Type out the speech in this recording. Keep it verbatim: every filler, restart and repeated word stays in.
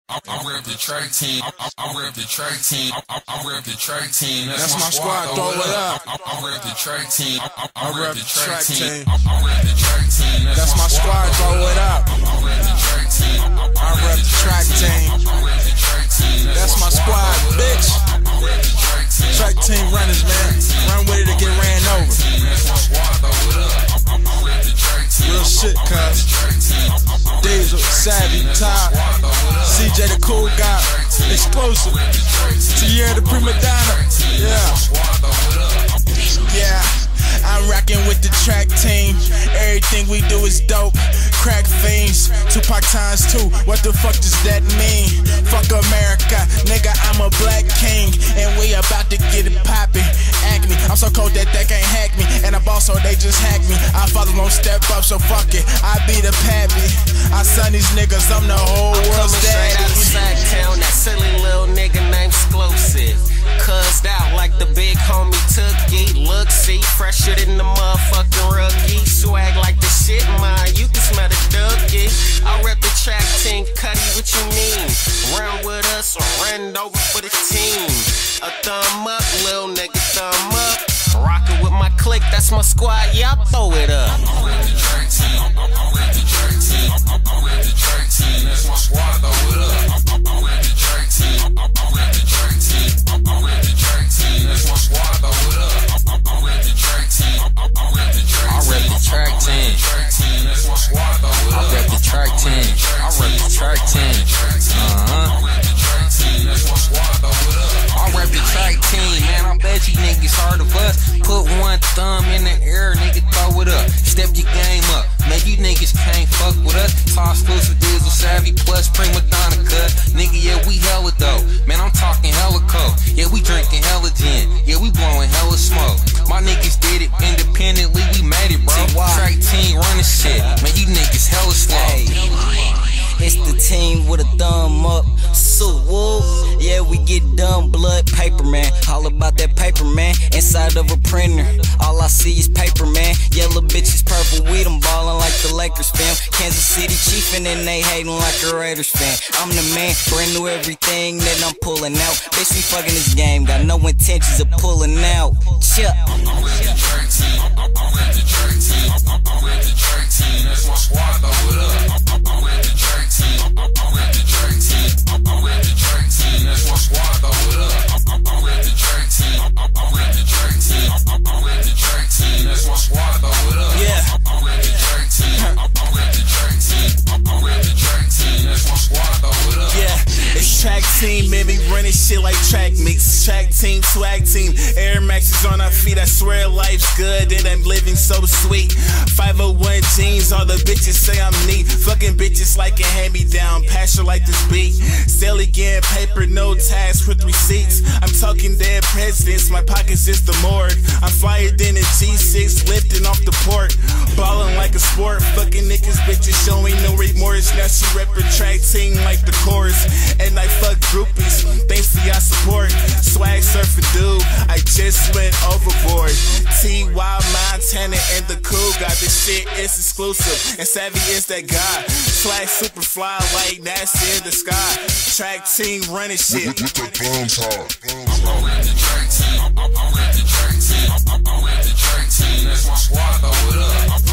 I, I rep the Tracc Team. I, I, I rep the Tracc Team. I, I, I rep the Tracc Team. That's, That's my, my squad. Throw it up. I, I, I rep the Tracc Team. I, I, I rep the Tracc Team. I, I rep the Tracc Team. That's, That's my squad. Throw it up. I, I rep the Tracc Team. I rep the Tracc Team. I rep the Tracc Team. That's my squad, bitch. Tracc Team runners, man. Run with it or get ran over. Real shit, cuz. Diesel, Savvy, Top, C J the cool guy, exclusive. Tierra the prima donna. Yeah. Yeah. I'm rocking with the Tracc Team. Everything we do is dope. Crack fiends, Tupac times two. What the fuck does that mean? Fuck America, nigga, I'm a black king, and we about to get it poppin'. Acme, I'm so cold that they can't hack me, and I boss so they just hack me. I follow won't step up, so fuck it. I be the pappy. I son these niggas, I'm the whole world's daddy. I'm coming straight out of Sacktown, that silly little nigga named Exclusive. Cussed out like the big homie took it. Look, see, fresher than the motherfucking rookie. Swag like the shit, man, you can smell the ducky. I rep the Tracc Team, Cuddy, what you mean? Run with us or run over for the team. A thumb up, little nigga, thumb up. Rockin' with my clique, that's my squad, yeah, I throw it up. I rep the Tracc Team, I rep the Tracc Team, I rep the Tracc Team, that's my squad, throw it up. I rep the Tracc Team, I rep the Tracc Team, I rep the Tracc Team, that's my squad, throw it up. I rep the Tracc Team, I rep the Tracc Team, that's my squad, throw it up. I rep the Tracc Team, I rep the Tracc Team, uh-huh. I rep the Tracc Team, man, I bet you niggas heard of us. Put one thumb in the air, nigga, throw it up. Step your game up, man, you niggas can't fuck with us. Top exclusive, Diesel, Savvy, plus prima donna cut. Nigga, yeah, we hella dope. Man, I'm talking hella coke. Yeah, we drinking hella gin. Yeah, we blowing hella smoke. My niggas did it independently, we made it, bro. Tracc Team running shit. Man, you niggas hella slow. It's the team with a thumb up. So whoop, yeah, we get done. Blood paper, man. All about that paper, man. Inside of a printer, all I see is paper, man. Yellow bitches, purple weed, I'm ballin' like the Lakers fam. Kansas City chiefin' and they hatin' like a Raiders fan. I'm the man, brand new everything that I'm pulling out. Bitch, we fucking this game, got no intentions of pulling out. Chuck. I rep the Tracc Team, I rep the Tracc Team, I rep the Tracc Team, that's my squad, throw it up. I rep the Tracc Team, I rep the Tracc Team, I rep the Tracc Team, that's my squad, throw it up. I rep the Tracc Team, I rep the Tracc Team, I rep the Tracc Team, that's my squad, throw it up. Yeah. I rep the Tracc Team, I rep the Tracc Team, I rep the Tracc Team, that's my squad, throw it up. Yeah, it's Tracc Team, man, we running shit like track mix. Tracc Team, Swag Team, Air Maxes on our feet. I swear life's good and I'm living so sweet. five oh one jeans, all the bitches say I'm neat. Fucking bitches like a hand-me-down, passion like this beat. Still again, paper, no tags with receipts. I'm talking dead presidents, my pockets is the morgue. I'm fired in a G six, lifting off the port. Ballin' like a sport, fucking niggas, bitches showing no remorse. Now she rep her Tracc Team like the chorus. And I fuck groupies, thanks for y'all support. Swag surfer dude, I just went overboard. T Y Montana and the cool guy, this shit is exclusive. And Savvy is that guy. Swag super fly like NASA in the sky. Tracc Team running shit. With, with the thumbs hard. I rep the Tracc Team, I rep the Tracc Team, I rep the Tracc Team, that's my squad, throw it up.